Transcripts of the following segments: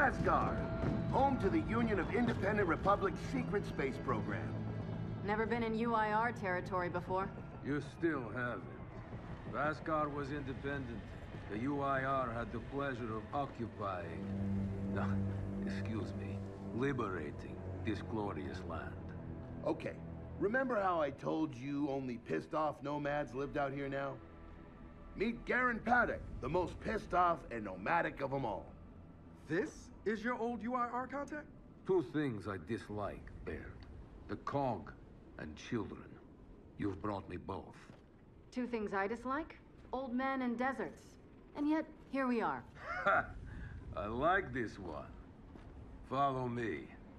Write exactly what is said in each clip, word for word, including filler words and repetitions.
Asgard, home to the Union of Independent Republic's secret space program. Never been in U I R territory before. You still haven't. If Asgard was independent, the U I R had the pleasure of occupying... No, excuse me, liberating this glorious land. Okay, remember how I told you only pissed off nomads lived out here now? Meet Garen Paddock, the most pissed off and nomadic of them all. This is your old U I R contact? Two things I dislike, Baird. The Cog and children. You've brought me both. Two things I dislike? Old men and deserts. And yet, here we are. Ha! I like this one. Follow me.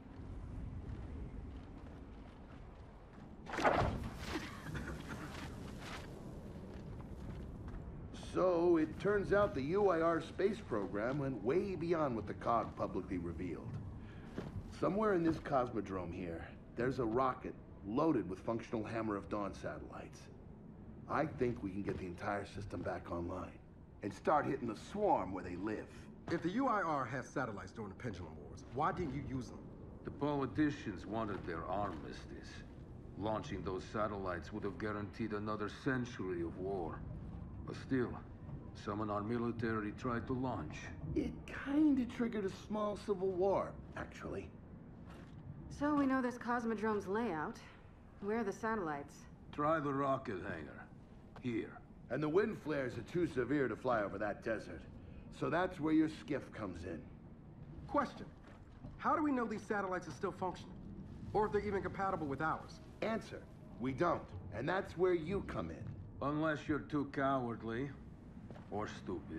So, it turns out the U I R space program went way beyond what the Cog publicly revealed. Somewhere in this cosmodrome here, there's a rocket loaded with functional Hammer of Dawn satellites. I think we can get the entire system back online and start hitting the swarm where they live. If the U I R has satellites during the Pendulum Wars, why didn't you use them? The politicians wanted their armistice. Launching those satellites would have guaranteed another century of war. But still, some in our military tried to launch. It kinda triggered a small civil war, actually. So we know this Cosmodrome's layout. Where are the satellites? Try the rocket hangar. Here. And the wind flares are too severe to fly over that desert. So that's where your skiff comes in. Question. How do we know these satellites are still functioning? Or if they're even compatible with ours? Answer. We don't. And that's where you come in. Unless you're too cowardly. Or stupid.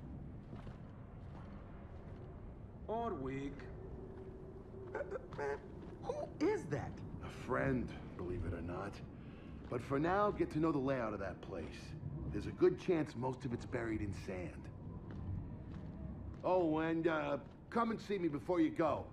Or weak. Uh, uh, man, who is that? A friend, believe it or not. But for now, get to know the layout of that place. There's a good chance most of it's buried in sand. Oh, and uh, come and see me before you go.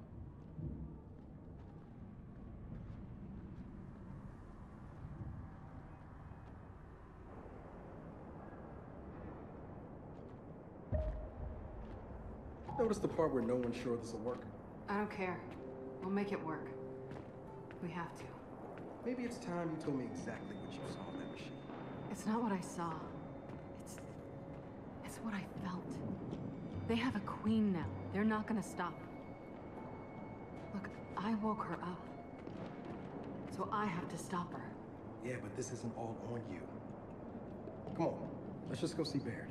Notice the part where no one's sure this will work? I don't care. We'll make it work. We have to. Maybe it's time you told me exactly what you saw in that machine. It's not what I saw. It's... It's what I felt. They have a queen now. They're not gonna stop. Look, I woke her up. So I have to stop her. Yeah, but this isn't all on you. Come on, let's just go see Baird.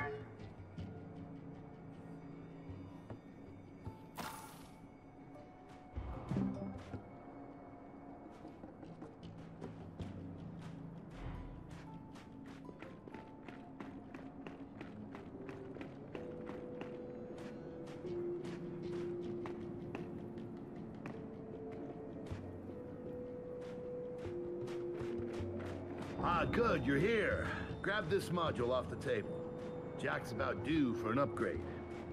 Ah, good, you're here. Grab this module off the table. Jack's about due for an upgrade.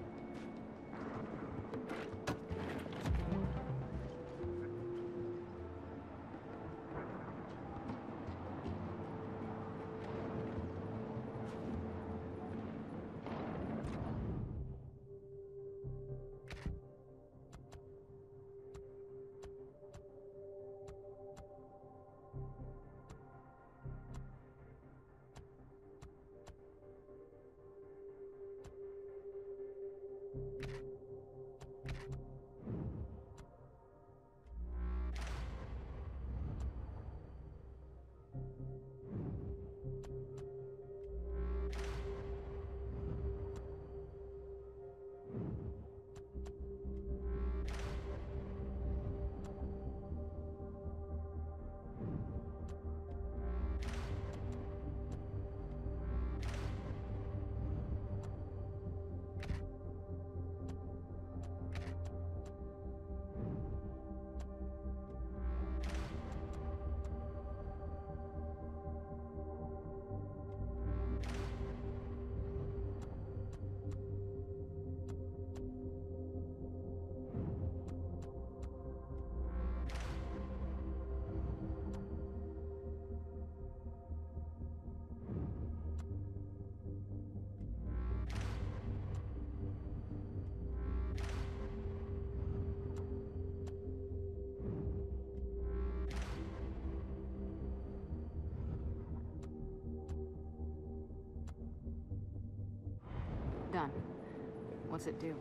Done. What's it do?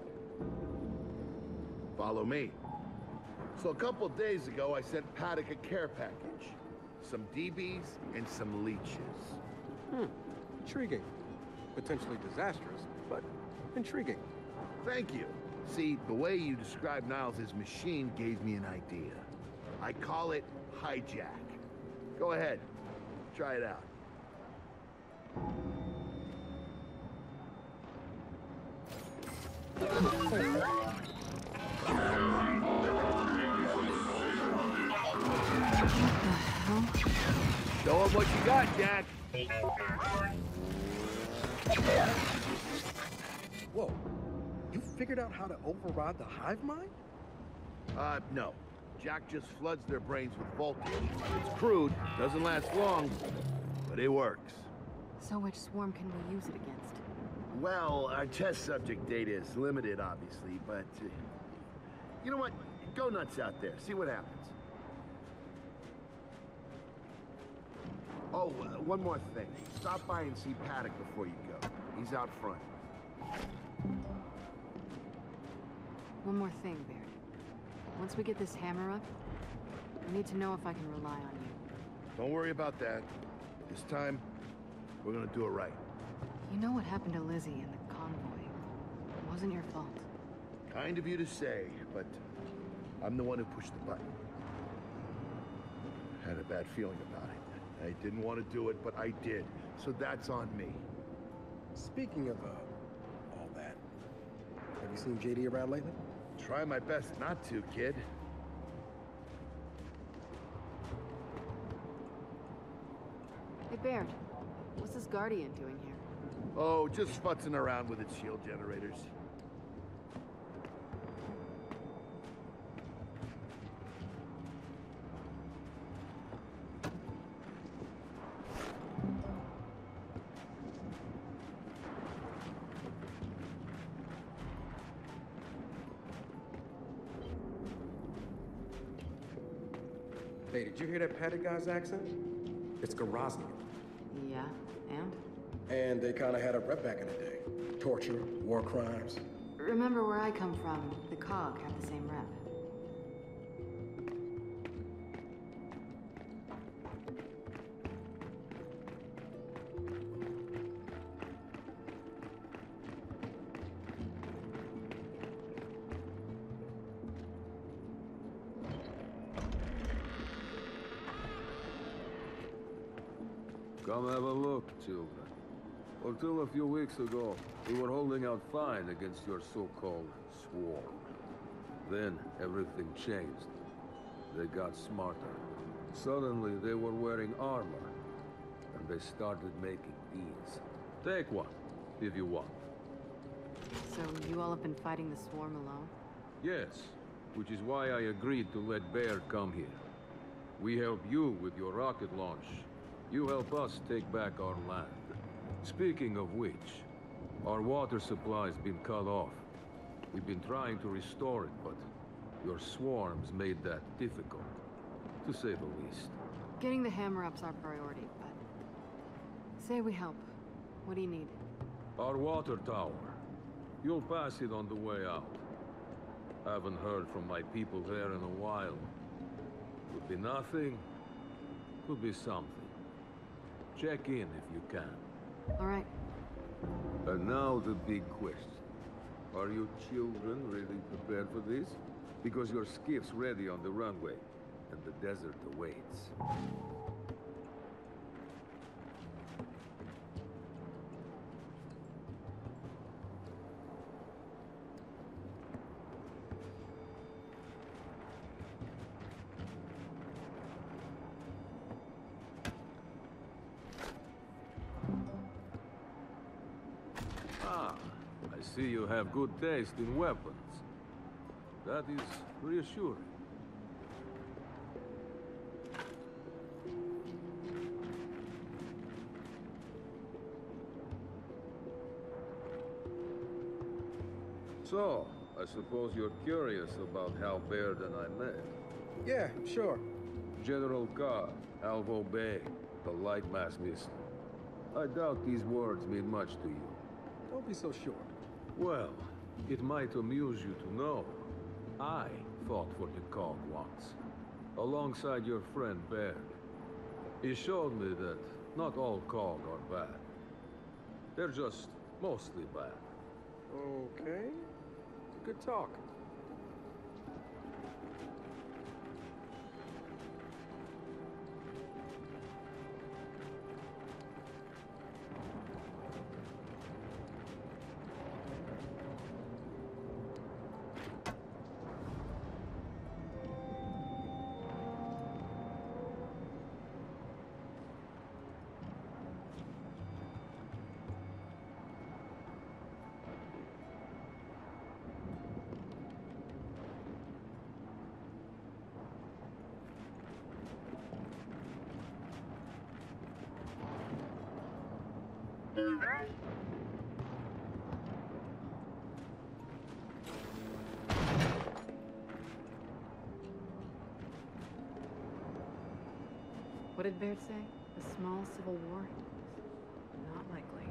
Follow me. So a couple days ago, I sent Paddock a care package. Some D Bs and some leeches. Hmm. Intriguing. Potentially disastrous, but intriguing. Thank you. See, the way you described Niles' machine gave me an idea. I call it hijack. Go ahead. Try it out. Show him what you got, Jack. Whoa. You figured out how to override the hive mind? Uh, no. Jack just floods their brains with voltage. It's crude, doesn't last long, but it works. So which swarm can we use it against? Well, our test subject data is limited, obviously, but... Uh, you know what? Go nuts out there. See what happens. Oh, uh, one more thing. Stop by and see Paddock before you go. He's out front. One more thing, Baird. Once we get this hammer up, I need to know if I can rely on you. Don't worry about that. This time, we're gonna do it right. You know what happened to Lizzie in the convoy. It wasn't your fault. Kind of you to say, but I'm the one who pushed the button. Had a bad feeling about it. I didn't want to do it, but I did. So that's on me. Speaking of, uh, all that, have you seen J D around lately? Try my best not to, kid. Hey, Baird. What's this Guardian doing here? Oh, just futzing around with its shield generators. Hey, did you hear that Paddock guy's accent? It's Garaznian. Yeah, and? And they kind of had a rep back in the day. Torture, war crimes. Remember where I come from, the C O G have the same rep. Come have a look, children. Until a few weeks ago, we were holding out fine against your so-called swarm. Then, everything changed. They got smarter. Suddenly, they were wearing armor. And they started making these. Take one, if you want. So you all have been fighting the swarm alone? Yes, which is why I agreed to let Baird come here. We help you with your rocket launch. You help us take back our land. Speaking of which, our water supply's been cut off. We've been trying to restore it, but your swarms made that difficult, to say the least. Getting the hammer-up's our priority, but... Say we help. What do you need? Our water tower. You'll pass it on the way out. Haven't heard from my people there in a while. Could be nothing, could be something. Check in if you can. All right. And now the big question. Are you children really prepared for this? Because your skiff's ready on the runway, and the desert awaits. I see you have good taste in weapons. That is reassuring. So, I suppose you're curious about how Baird and I met. Yeah, sure. General Carr, Alvo Bay, the Lightmass Missile. I doubt these words mean much to you. Don't be so sure. Well, it might amuse you to know. I fought for the Cog once, alongside your friend Baird. He showed me that not all Cog are bad. They're just mostly bad. Okay. Good talk. What did Baird say? A small civil war? Not likely.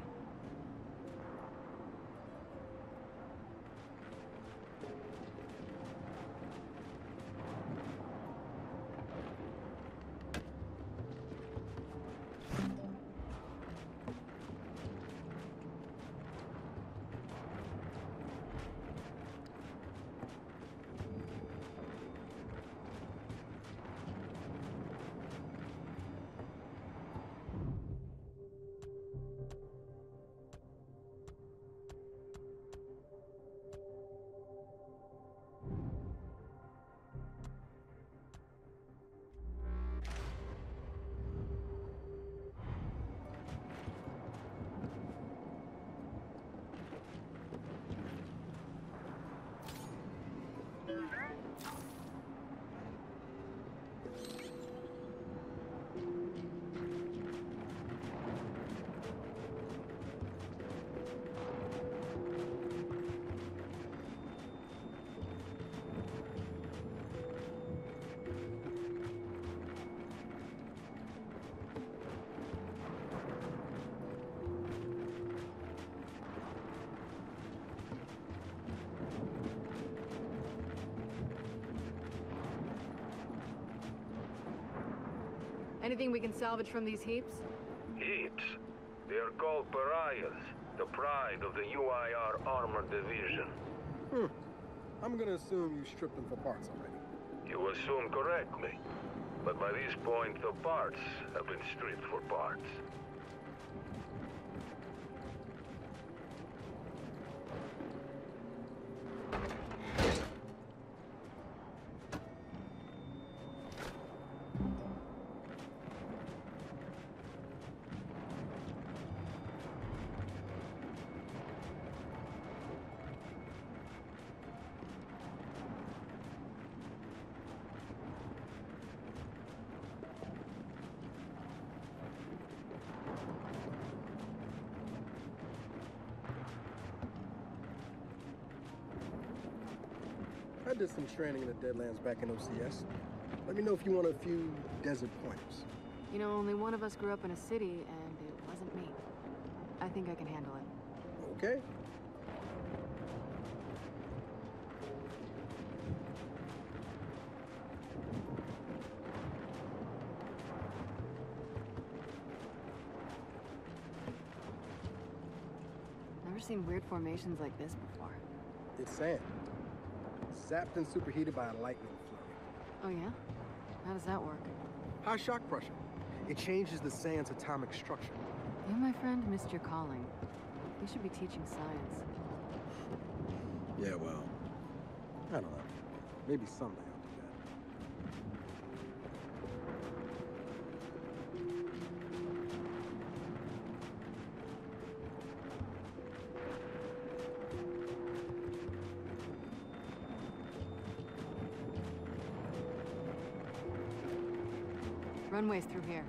Anything we can salvage from these heaps? Heaps? They're called pariahs, the pride of the U I R Armored Division. Hmm. I'm gonna assume you stripped them for parts already. You assume correctly. But by this point, the parts have been stripped for parts. I did some training in the Deadlands back in O C S. Let me know if you want a few desert pointers. You know, only one of us grew up in a city, and it wasn't me. I think I can handle it. Okay. Never seen weird formations like this before. It's sand. Zapped and superheated by a lightning flurry. Oh yeah? How does that work? High shock pressure. It changes the sand's atomic structure. You, my friend, missed your calling. You should be teaching science. Yeah, well, I don't know. Maybe someday I'll do that. Runway's through here.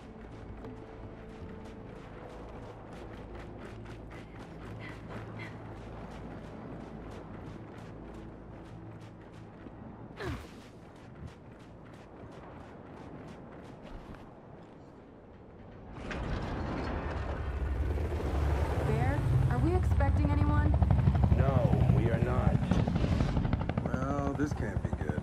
Bear, are we expecting anyone? No, we are not. Well, this can't be good.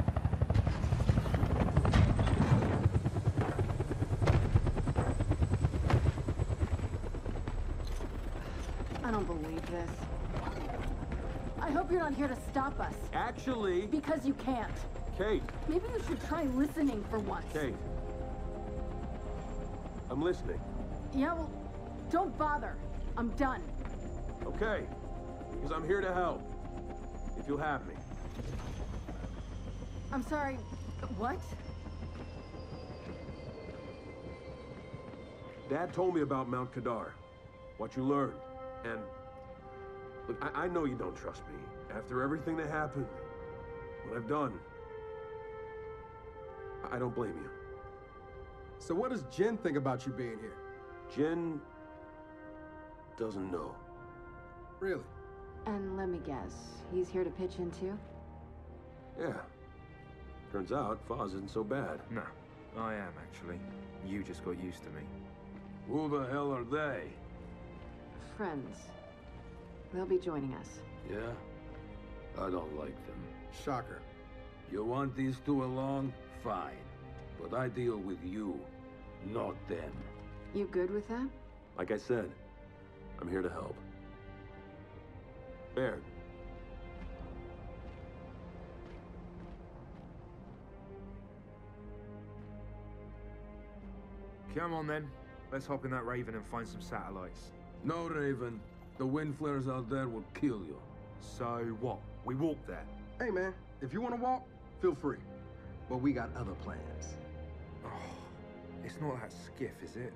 I don't believe this. I hope you're not here to stop us. Actually, Because you can't. Kate, Maybe you should try listening for once. Kate. I'm listening. Yeah, well, don't bother. I'm done. Okay. Because I'm here to help. If you'll have me. I'm sorry. What? Dad told me about Mount Kadar. What you learned. And look, I, I know you don't trust me. After everything that happened, what I've done, I, I don't blame you. So what does Jin think about you being here? Jin doesn't know. Really? And let me guess, he's here to pitch in too? Yeah. Turns out Foz isn't so bad. No, I am actually. You just got used to me. Who the hell are they? Friends. They'll be joining us. Yeah? I don't like them. Shocker. You want these two along? Fine. But I deal with you, not them. You good with that? Like I said, I'm here to help. Baird. Come on then. Let's hop in that Raven and find some satellites. No, Raven. The wind flares out there will kill you. So what? We walk there. Hey, man, if you want to walk, feel free. But we got other plans. Oh, it's not that skiff, is it?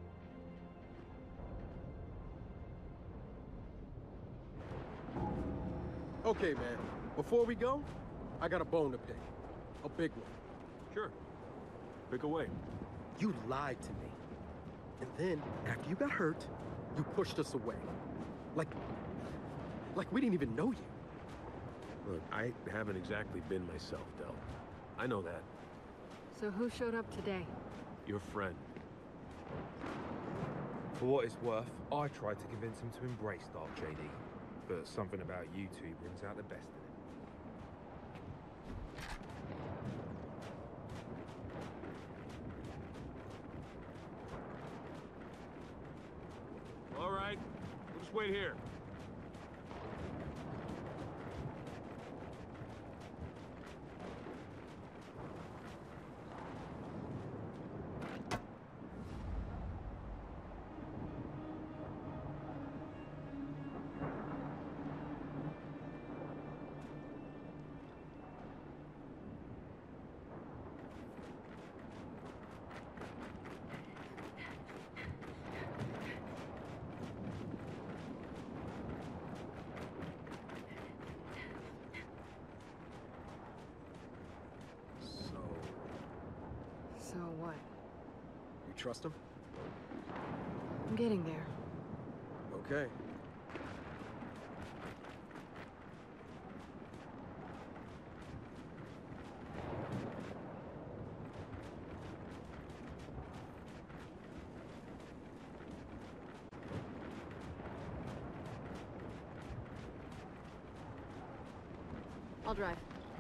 Okay, man, before we go, I got a bone to pick. A big one. Sure. Pick away. You lied to me. And then, after you got hurt, you pushed us away. Like, like we didn't even know you. Look, I haven't exactly been myself, Del. I know that. So who showed up today? Your friend. For what it's worth, I tried to convince him to embrace Dark J D. But something about you two brings out the best in him. All right. We'll just wait here. So what? You trust him? I'm getting there. Okay. I'll drive.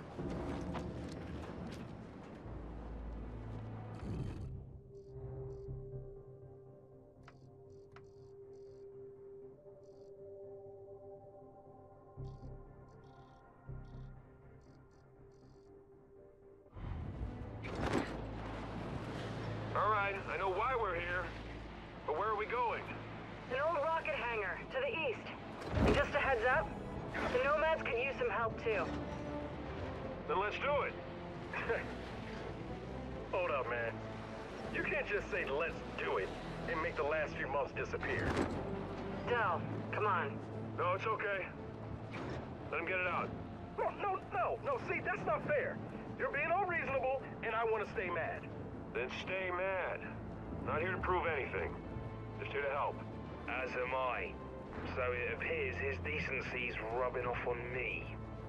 All right, I know why we're here, but where are we going? An old rocket hangar, to the east. And just a heads up, the Nomads could use some help too. Then let's do it. Hold up, man. You can't just say let's do it and make the last few months disappear. Del, come on. No, it's okay. Let him get it out. No, no, no, no, see, that's not fair. You're being unreasonable, and I want to stay mad. Then stay mad. Not here to prove anything. Just here to help. As am I. So it appears his decency's rubbing off on me.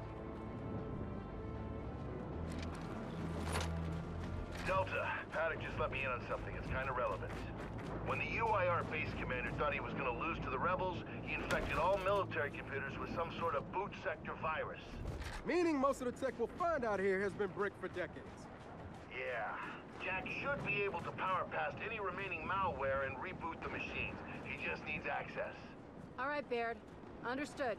Delta, Paddock just let me in on something. It's kind of relevant. When the U I R base commander thought he was going to lose to the rebels, he infected all military computers with some sort of boot sector virus. Meaning most of the tech we'll find out here has been bricked for decades. Yeah. Jack should be able to power past any remaining malware and reboot the machines. He just needs access. All right, Baird. Understood.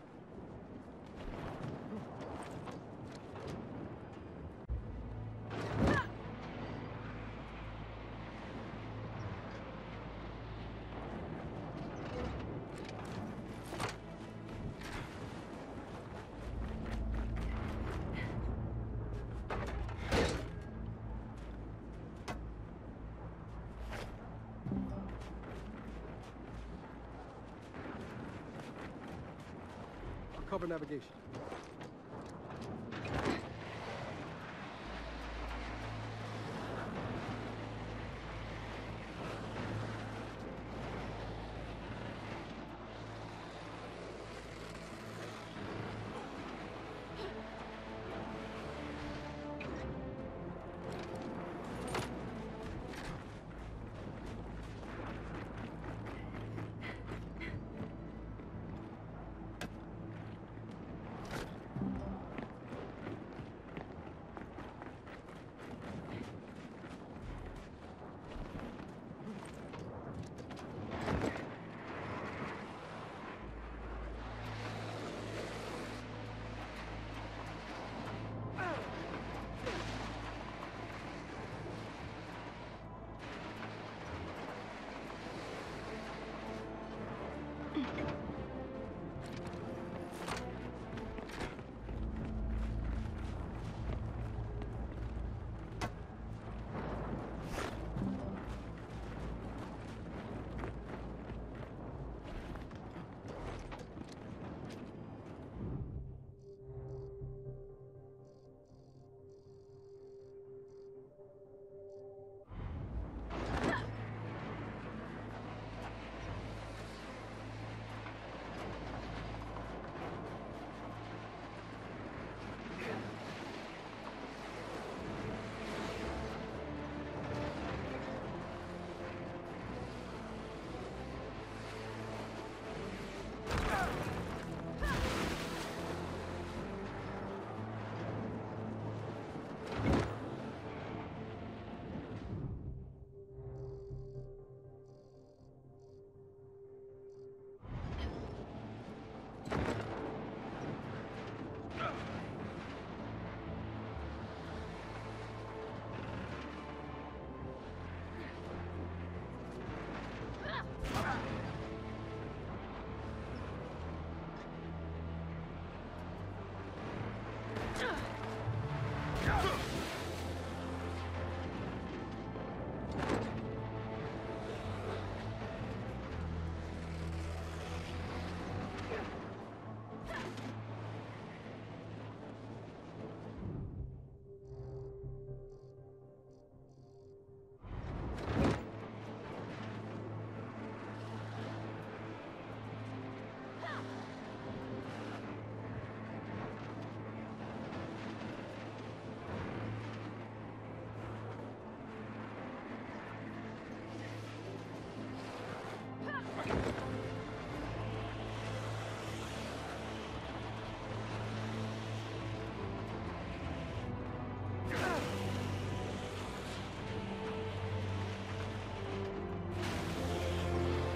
Cover navigation.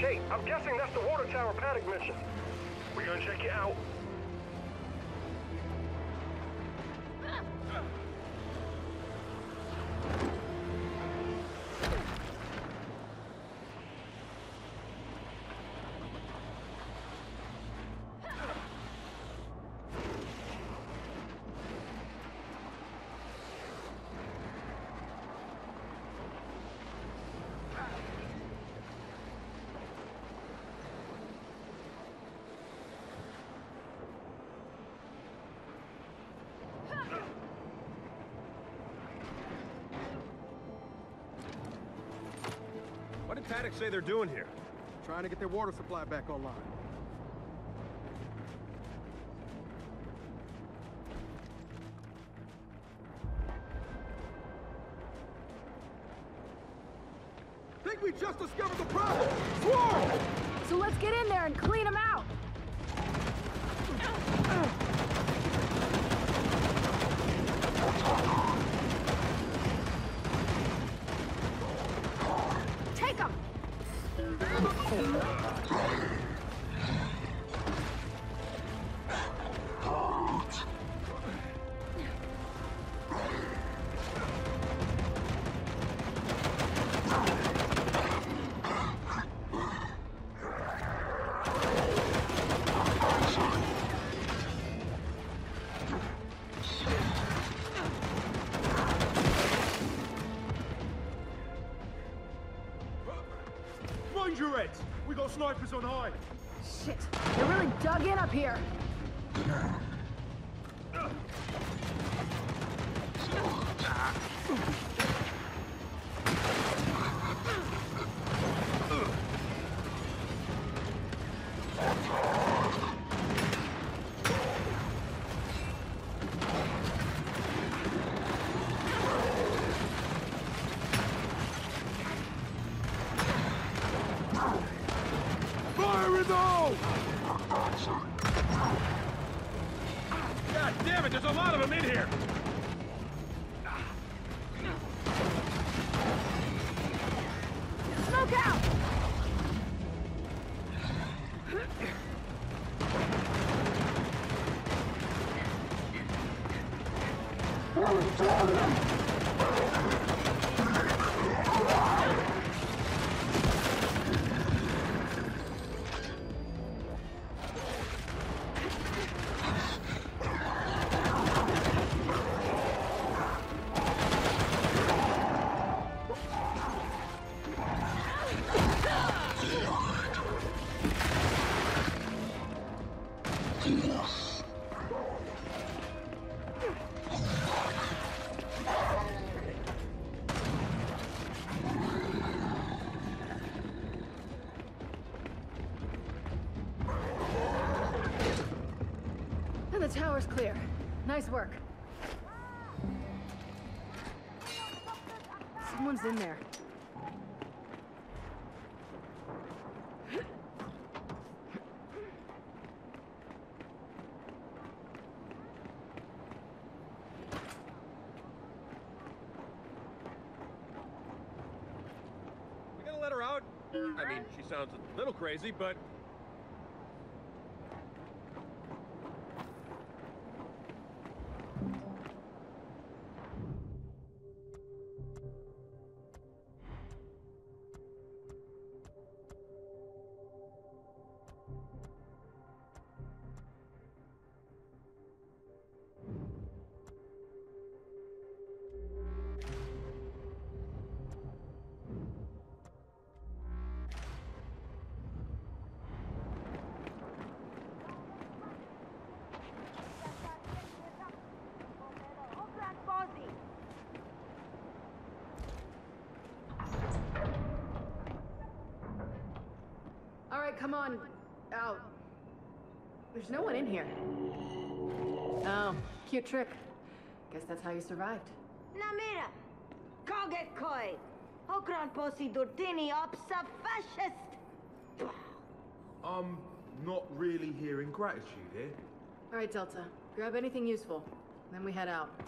Kate, I'm guessing that's the water tower Paddock mentioned. We're gonna check you out. What did Paddock say they're doing here? Trying to get their water supply back online. Think we just discovered the problem! Swarm! So let's get in there and clean them out! Take them! Mind your heads! We got snipers on high! Shit, they're really dug in up here. Fire in the hole! God damn it, there's a lot of them in here! Smoke out! And the tower's clear. Nice work. Someone's in there. We gonna let her out? I mean, she sounds a little crazy, but... All right, come on. Out. There's no one in here. Oh, cute trick. Guess that's how you survived. Na mira, koget koi, okran posi durtini opsa fascist. I'm not really hearing gratitude here. All right, Delta. Grab anything useful. Then we head out.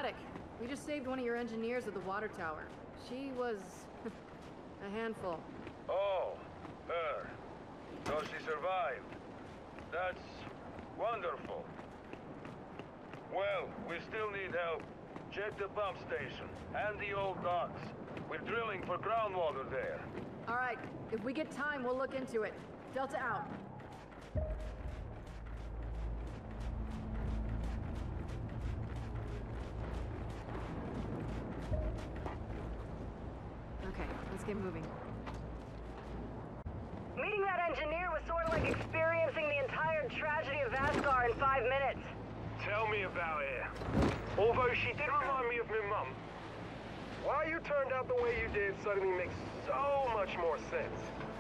Paddock. We just saved one of your engineers at the water tower. She was a handful. Oh, her. So she survived. That's wonderful. Well, we still need help. Check the pump station and the old docks. We're drilling for groundwater there. All right, if we get time, we'll look into it. Delta out. Okay, let's get moving. Meeting that engineer was sort of like experiencing the entire tragedy of Vasgar in five minutes. Tell me about it. Although she did remind me of my mum, why you turned out the way you did suddenly makes so much more sense.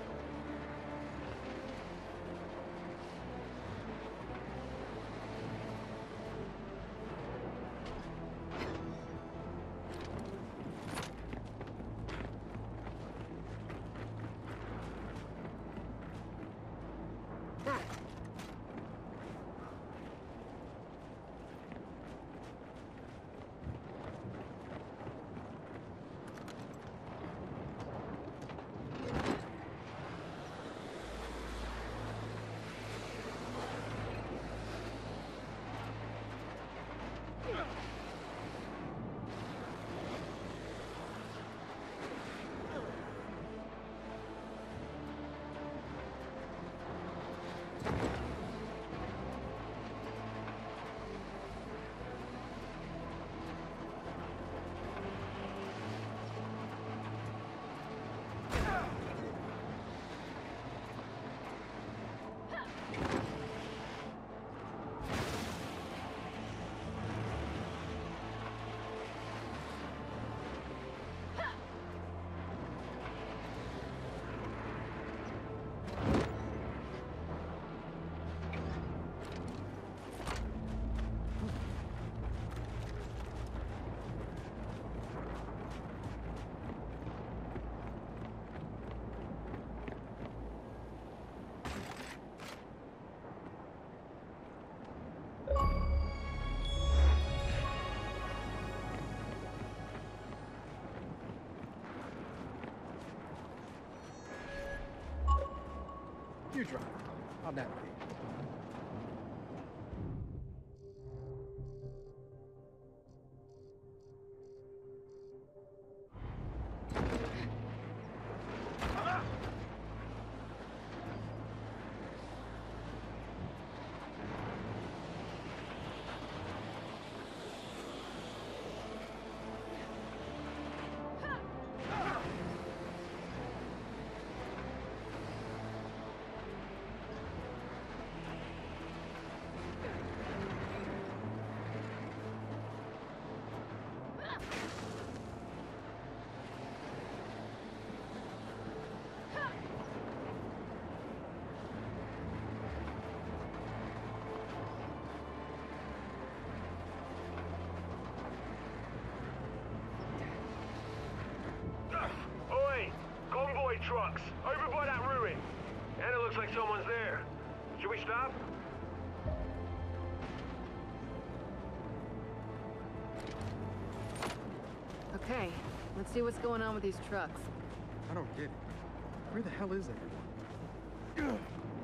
You drive. I'll navigate. Trucks, over by that ruin. And it looks like someone's there. Should we stop? Okay, let's see what's going on with these trucks. I don't get it. Where the hell is everyone?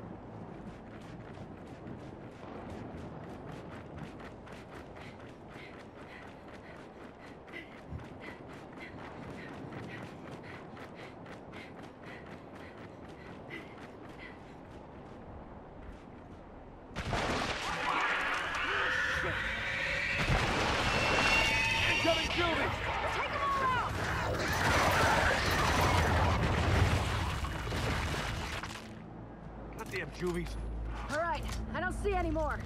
Juvies. All right, I don't see any more.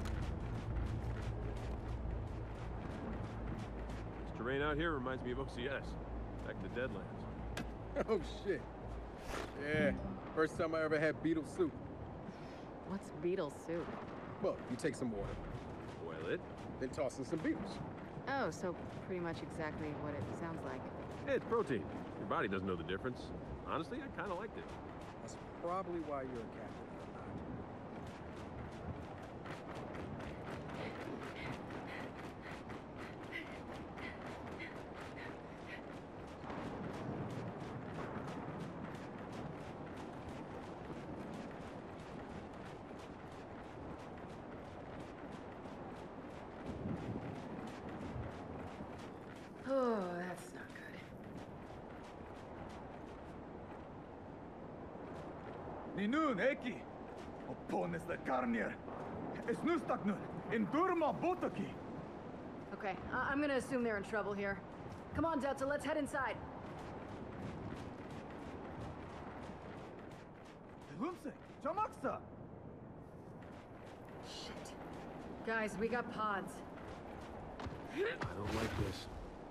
This terrain out here reminds me of O C S, back in the Deadlands. Oh, shit. Yeah, first time I ever had beetle soup. What's beetle soup? Well, you take some water, Boil it. then toss in some beetles. Oh, so pretty much exactly what it sounds like. Hey, it's protein. Your body doesn't know the difference. Honestly, I kind of liked it. That's probably why you're a captain. Minun eki. Oppones the Carnier. Esnustaknun. In Durma Botoki. Okay, I I'm gonna assume they're in trouble here. Come on, Delta, let's head inside. Lumse, Jamaksa. Shit. Guys, we got pods. I don't like this.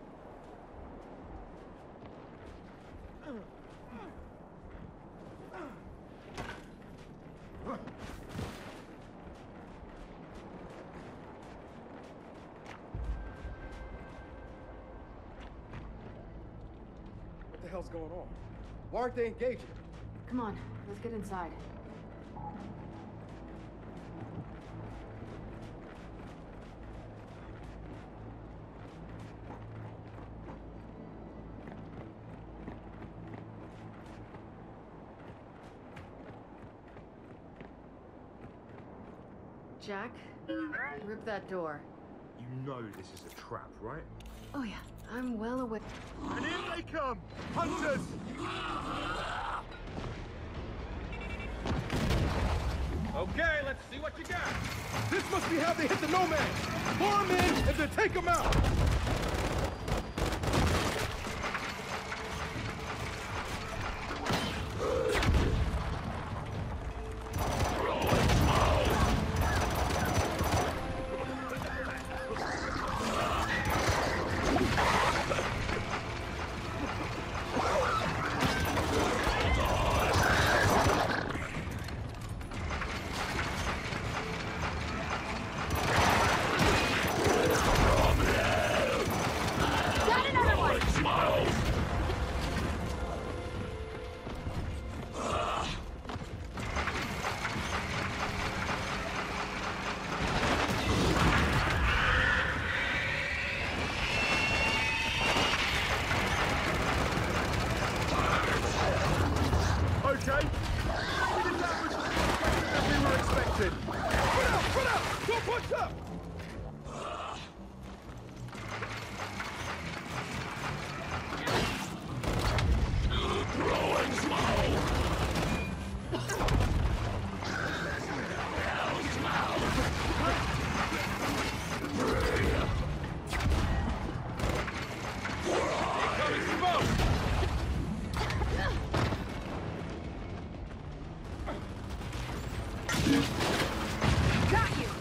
What the hell's going on? Why aren't they engaging? Come on, let's get inside. Jack, rip that door. You know this is a trap, right? Oh yeah, I'm well aware. And in they come! Hunters! Okay, let's see what you got. This must be how they hit the nomads! Pour them in and then take them out! Okay? That was as we were expecting. Put out! Put out! Don't punch up! Throwing smoke! Got you!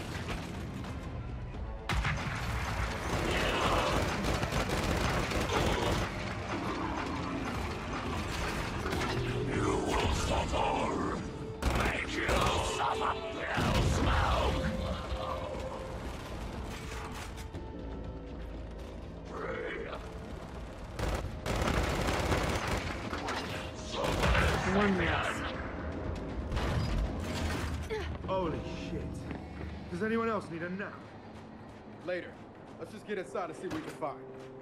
You will suffer! Make you suffer! No smoke! One less. Holy shit. Does anyone else need a nap? Later. Let's just get inside and see what we can find.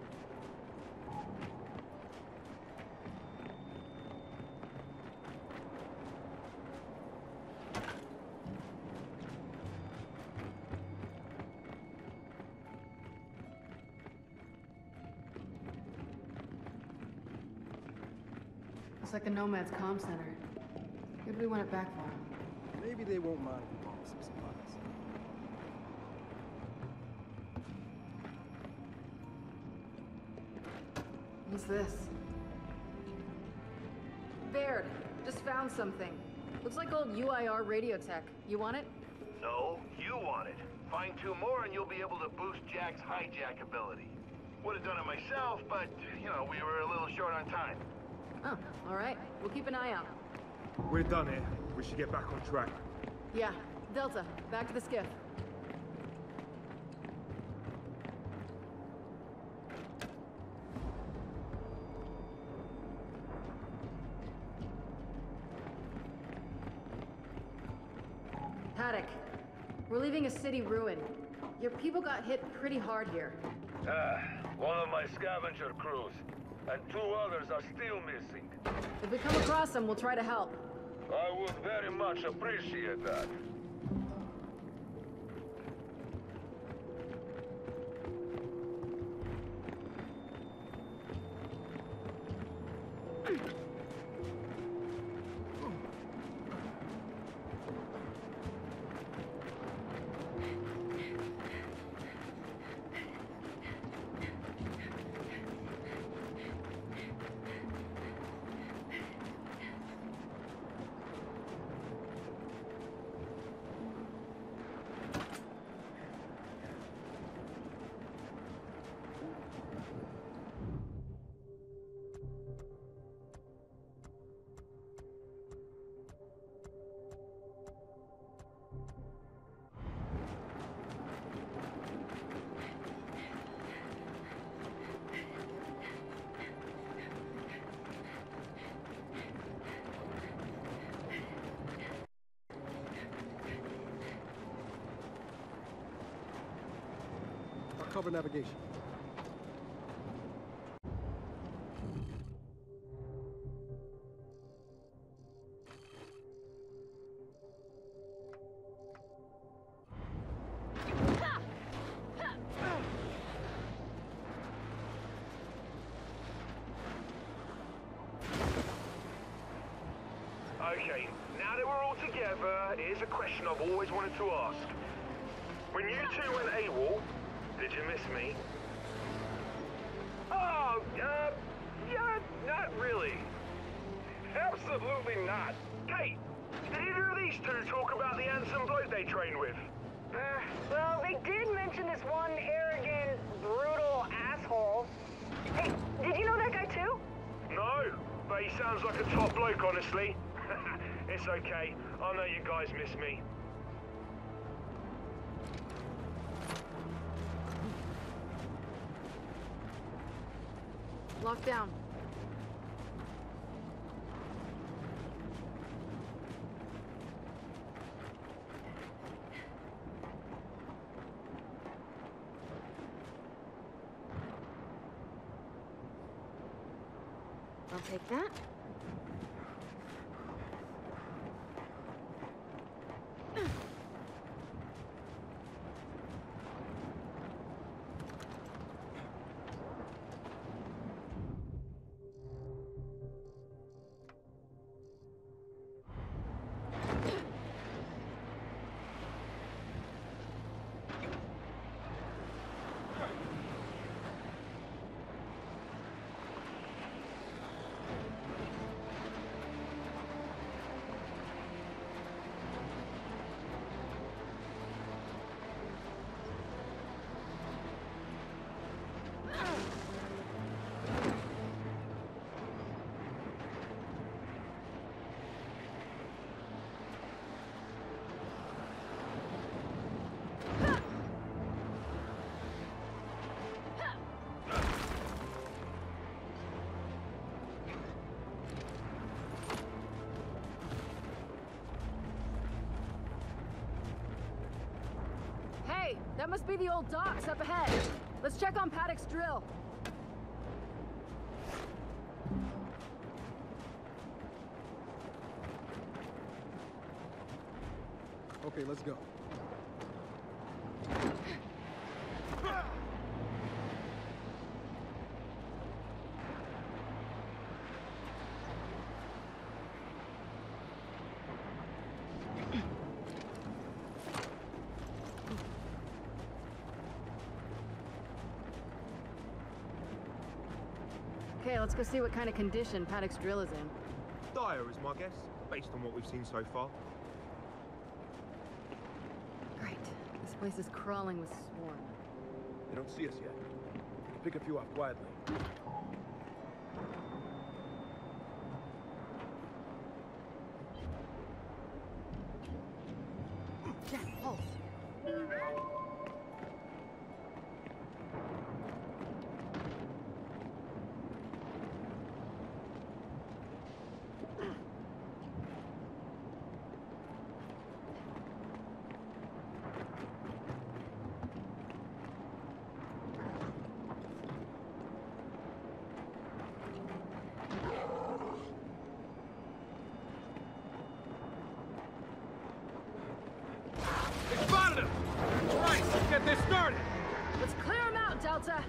Looks like the Nomad's comm center. Good we want it back for them. Maybe they won't mind if we borrow some supplies. What's this? Baird, just found something. Looks like old U I R radio tech. You want it? No, you want it. Find two more and you'll be able to boost Jack's hijack ability. Would have done it myself, but, you know, we were a little short on time. Oh, all right. We'll keep an eye out. We're done here. We should get back on track. Yeah. Delta, back to the skiff. Paddock, we're leaving a city ruin. Your people got hit pretty hard here. Ah, one of my scavenger crews. And two others are still missing. If we come across them, we'll try to help. I would very much appreciate that. cover navigation. Okay, now that we're all together, here's a question I've always wanted to ask. When you two went AWOL, did you miss me? Oh, uh, yeah, not really. Absolutely not. Hey, did either of these two talk about the handsome bloke they trained with? Uh, well, they did mention this one arrogant, brutal asshole. Hey, did you know that guy too? No, but he sounds like a top bloke, honestly. It's okay. I know you guys miss me. Lock down. I'll take that. Hey, that must be the old docks up ahead. Let's check on Paddock's drill. Okay, let's go. Okay, let's go see what kind of condition Paddock's drill is in. Dire is my guess, based on what we've seen so far. Great. This place is crawling with swarm. They don't see us yet. Pick a few off quietly. Jack, pulse. Get this started! Let's clear him out, Delta!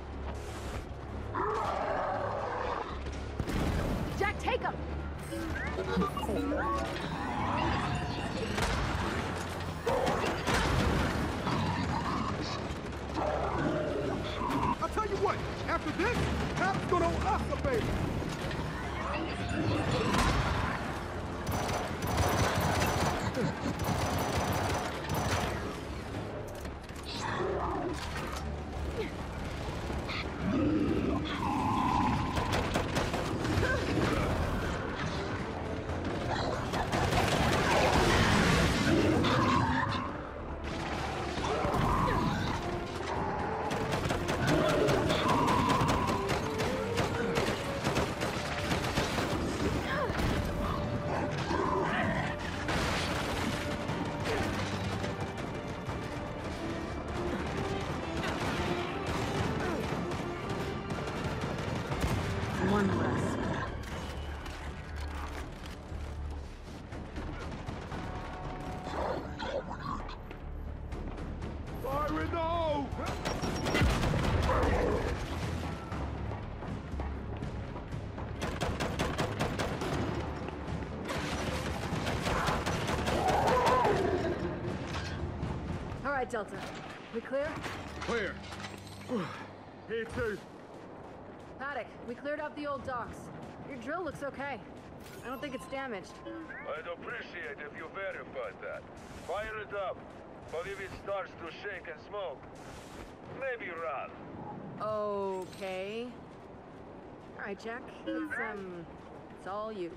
Jack, take him! I'll tell you what, after this, Cap's gonna owe us a favor! One less. Fire in the hole! All right, Delta. We clear? Clear. Here too. Paddock, we cleared out the old docks. Your drill looks okay. I don't think it's damaged. I'd appreciate if you verified that. Fire it up. But if it starts to shake and smoke, maybe run. Okay. All right, Jack. It's, um, it's all you.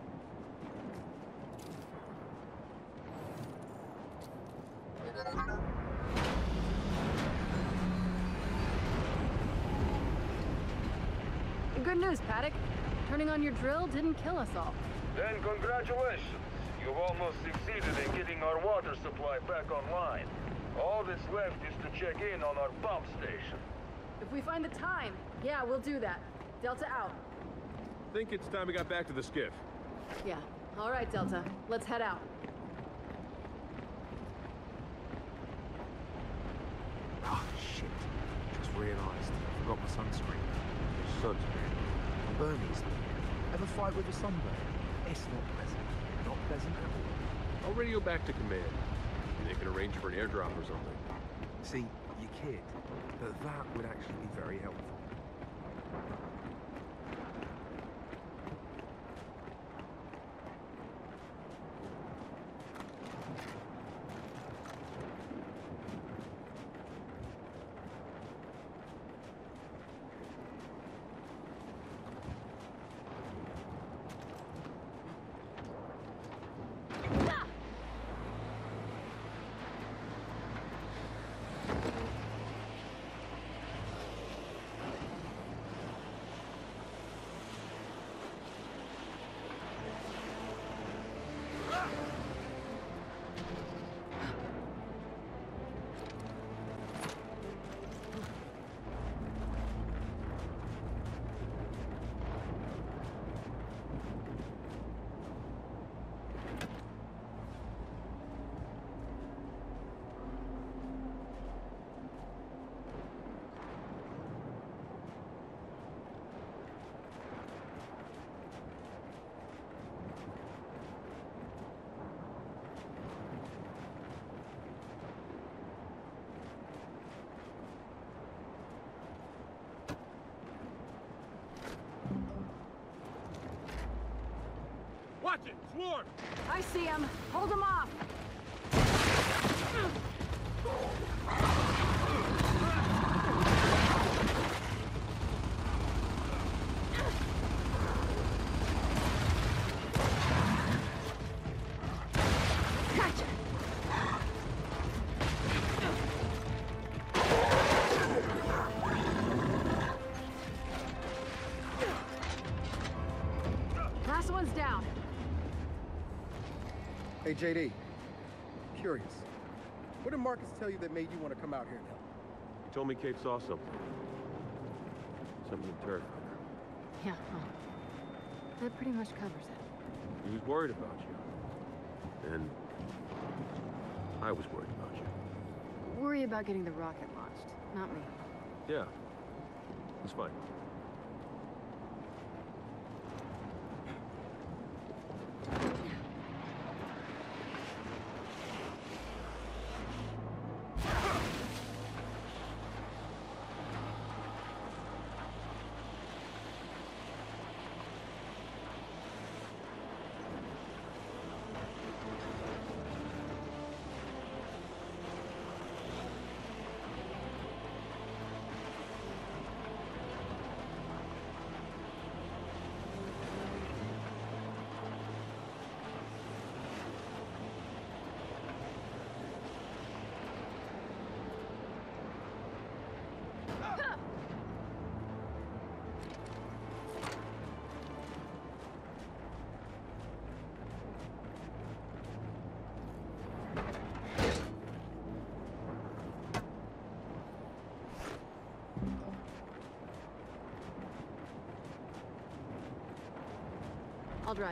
Good news, Paddock. Turning on your drill didn't kill us all. Then congratulations. You've almost succeeded in getting our water supply back online. All that's left is to check in on our pump station. If we find the time, yeah, we'll do that. Delta out. Think it's time we got back to the skiff. Yeah. All right, Delta. Let's head out. Oh, shit. Just realised. I forgot my sunscreen. Sunscreen? I burn easily. Ever fight with a sunburn? It's not pleasant. Not pleasant at all. I'll radio back to command. Maybe they can arrange for an airdrop or something. See, you kid, but that would actually be very helpful. Watch it! Swarm! I see him. Hold him off. Gotcha. Last one's down. Hey, J D. Curious. What did Marcus tell you that made you want to come out here now? He told me Kate saw something. Something that terrified her. Yeah, well, that pretty much covers it. He was worried about you. And I was worried about you. Worry about getting the rocket launched, not me. Yeah. It's fine. I'll drive.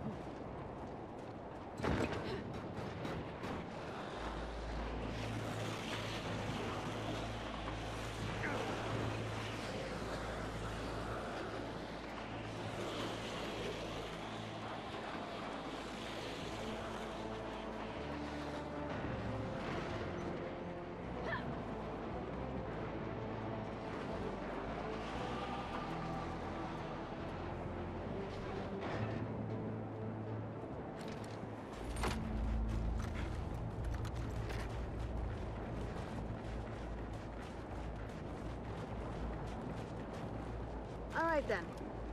All right then.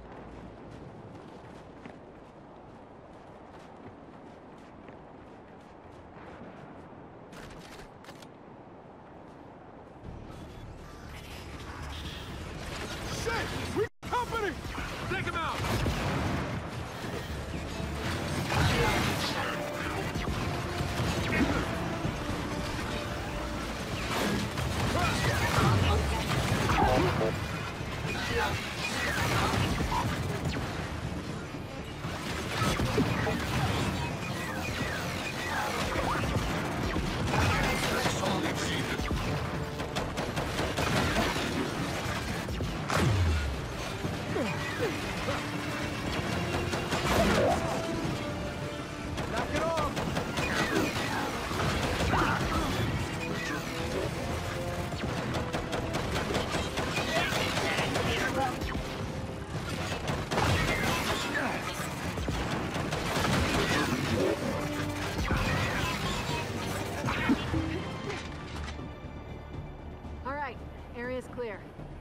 Shit! We company! Take him out! Area's clear.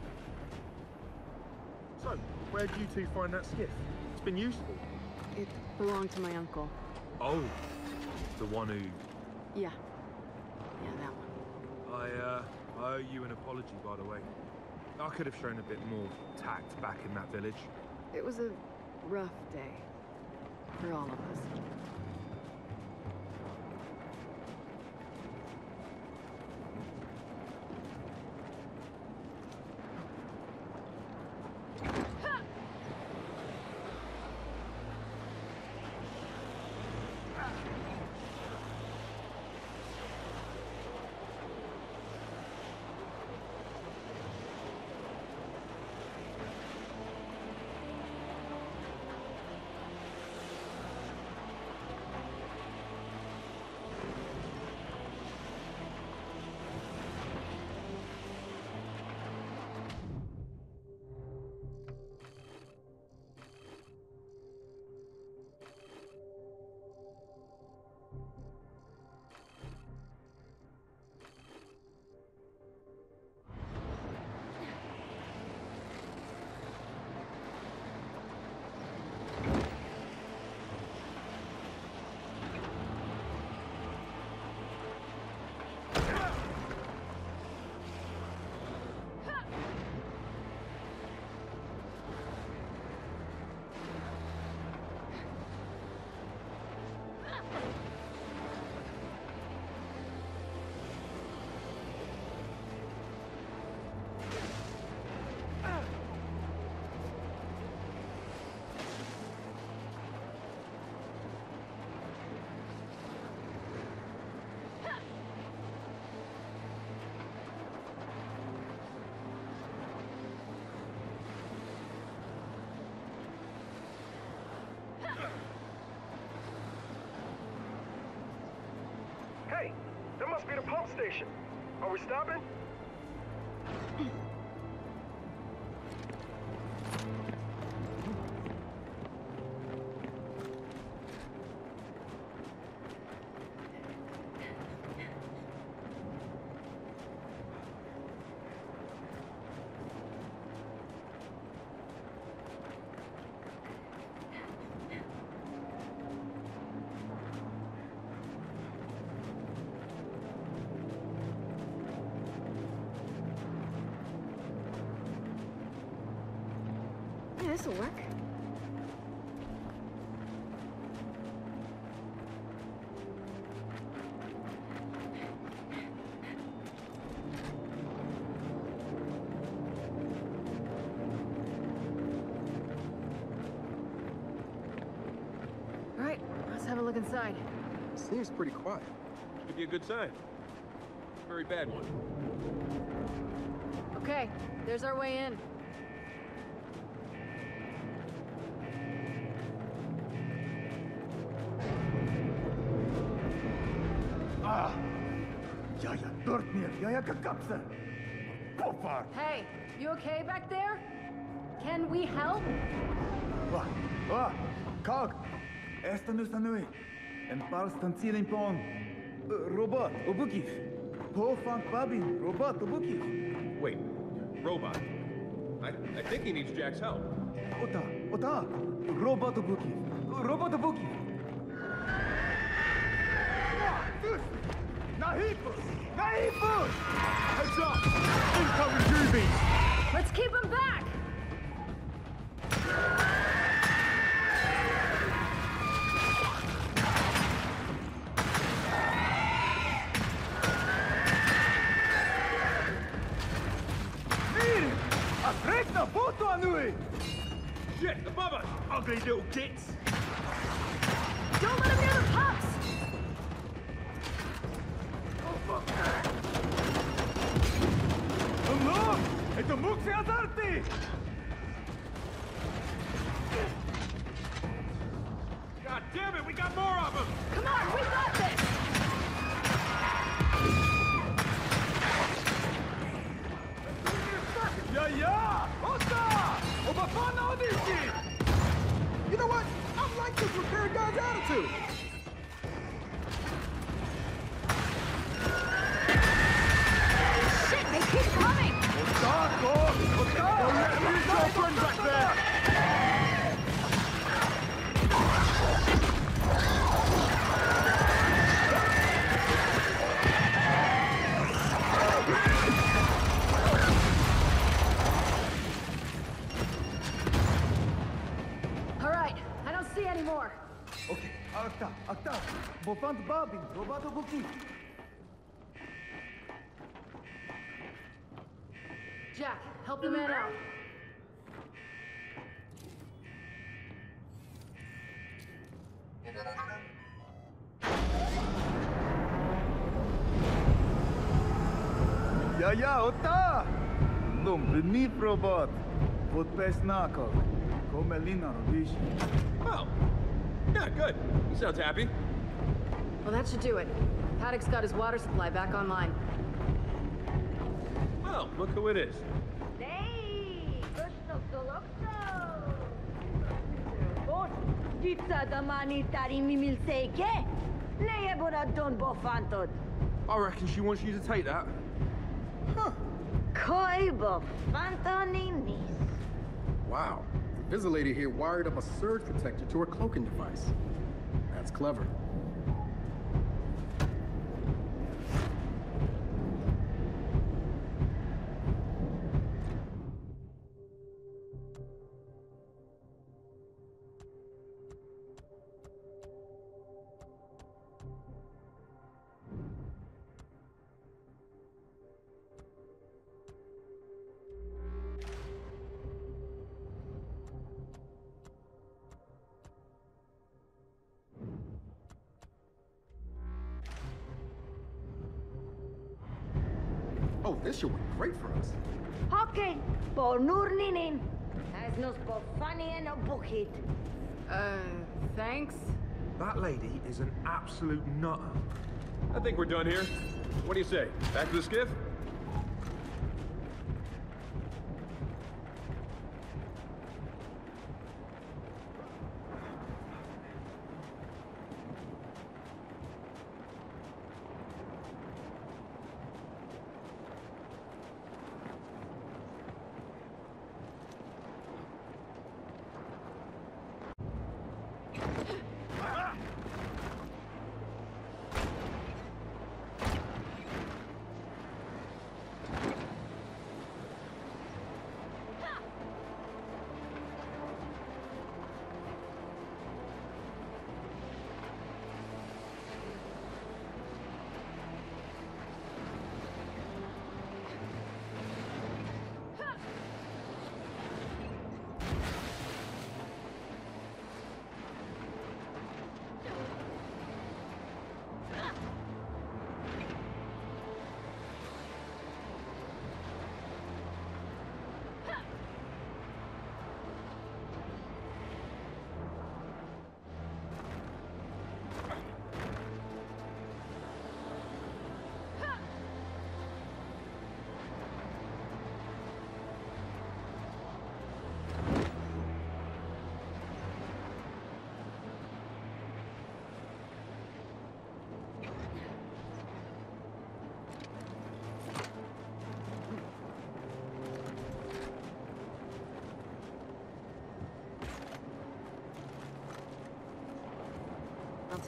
So, where'd you two find that skiff? It's been useful. It belonged to my uncle. Oh, the one who... Yeah. Yeah, that one. I, uh, I owe you an apology, by the way. I could have shown a bit more tact back in that village. It was a rough day. For all of us. Hey, that must be the pump station. Are we stopping? Yeah, this'll work. inside? Seems pretty quiet. Could be a good sign. Very bad one. Okay, there's our way in. Ah! Ja, ja, dort neer. Ja, ja, kakapse. Pofar. Hey, you okay back there? Can we help? Wah, wah, kag. Esta nu stanui. En pals tan cilin pon. Robot, obukif. Po funk babin, robot, obukif. Wait, robot. I, I think he needs Jack's help. Ota, ota. Robot obukif. Robot obukif. Nahipus! Nahipus! Heads up! Incoming Rubies! Let's keep him back! Mire! Afrekna foto anui! Shit, above us! Ugly little tits! Don't let him near the pups! Allah! Ito mukse azarti! God damn it, we got more of them! Come on, we got this! Ja, ja! Ota! Obafana Odiki! You know what? I like this repair guy's attitude! Shit, they keep coming! Otago! Otago! Who's your friend back there? All right, I don't see any more. Okay, Akta, Akta. Bofant Babin, Robato Buki. Jack, help the man out. Ja, ja, Ota! Dom, beneath robot. Pod pes nakok. Come Lina Robish. Oh, yeah, good. He sounds happy. Well, that should do it. Paddock's got his water supply back online. Well, look who it is. Hey, gusto dolokso. Bon, gitsa damani tari mimil seke. Leye bora don bofantot. I reckon she wants you to take that. Huh. Koi bofantoninis. Wow. The Visilator here wired up a surge protector to her cloaking device. That's clever. Oh, this should work great for us. Okay, por nurninin. As nos bofani en a bukit. Uh, thanks? That lady is an absolute nutter. I think we're done here. What do you say? Back to the skiff?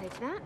Take that.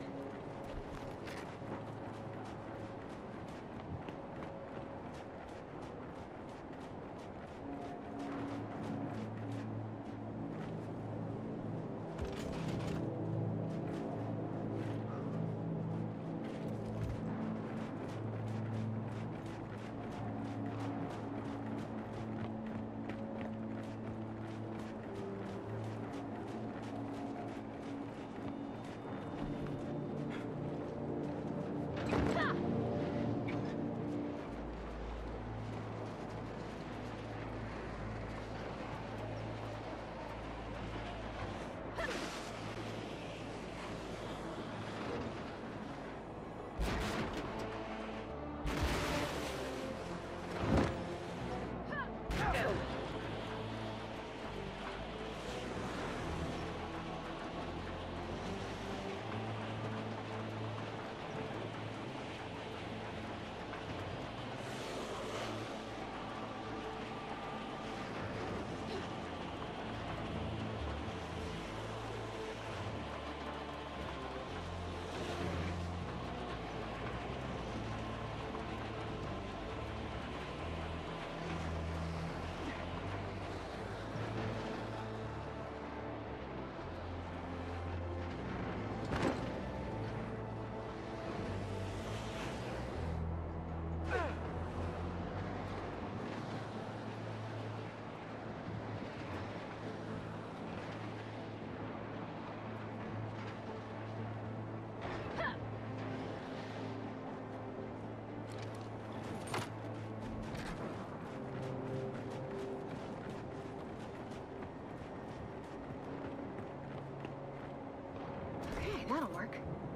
That'll work.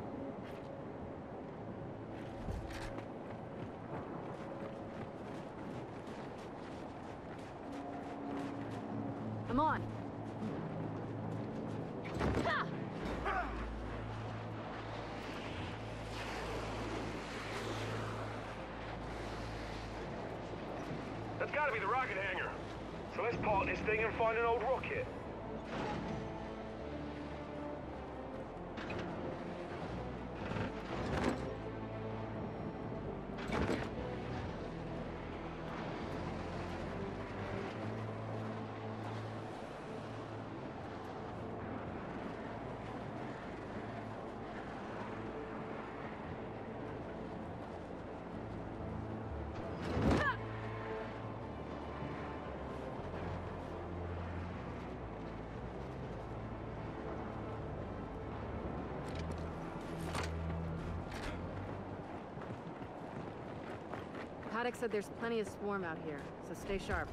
I'm on. That's gotta be the rocket hangar. So let's park this thing and find an old rocket. Paddock said there's plenty of swarm out here, so stay sharp.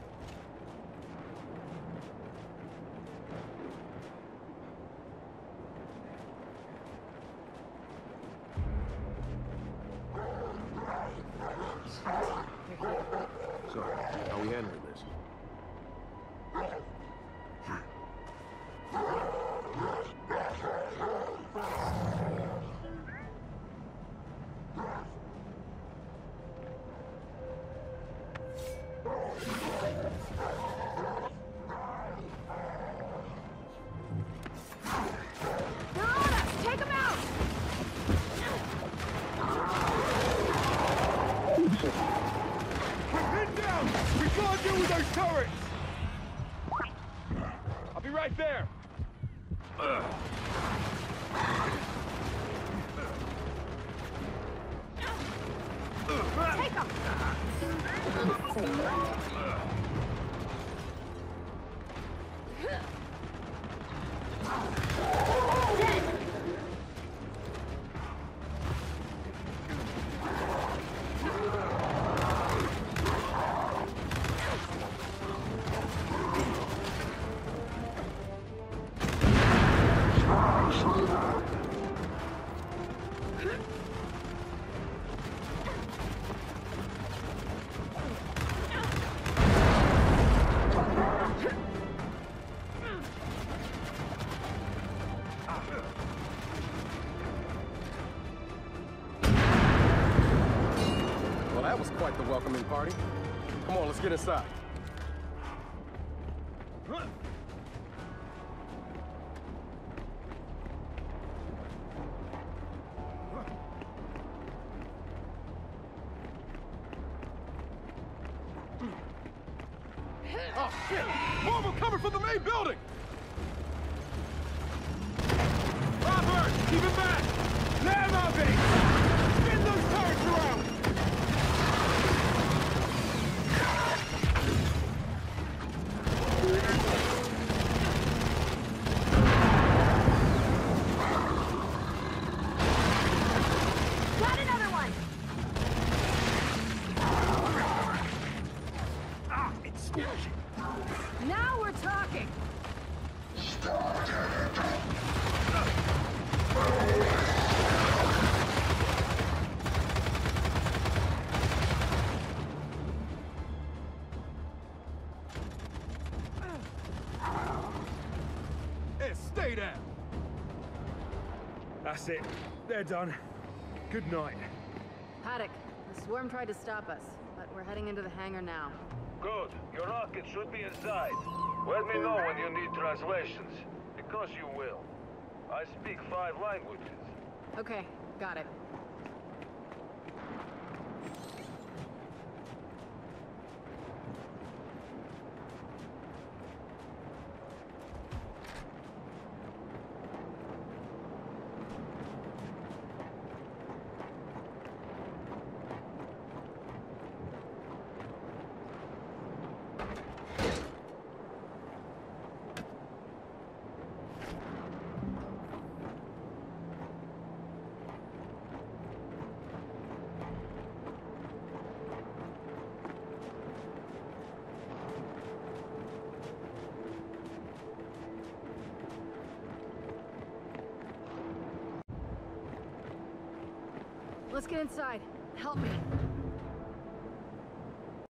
So, how are we handling this? I'll be right there. Take him! Well, that was quite the welcoming party. Come on, let's get inside. Oh, shit! More of them coming from the main building! Robert! Keep it back! There, Bobby! Spin those turrets around! Got another one! Ah, it's squishy! Now we're talking! Hey, stay down! That's it. They're done. Good night. Paddock, the swarm tried to stop us, but we're heading into the hangar now. Good. Your rocket should be inside. Let me know when you need translations, because you will. I speak five languages. Okay, got it. Let's get inside. Help me.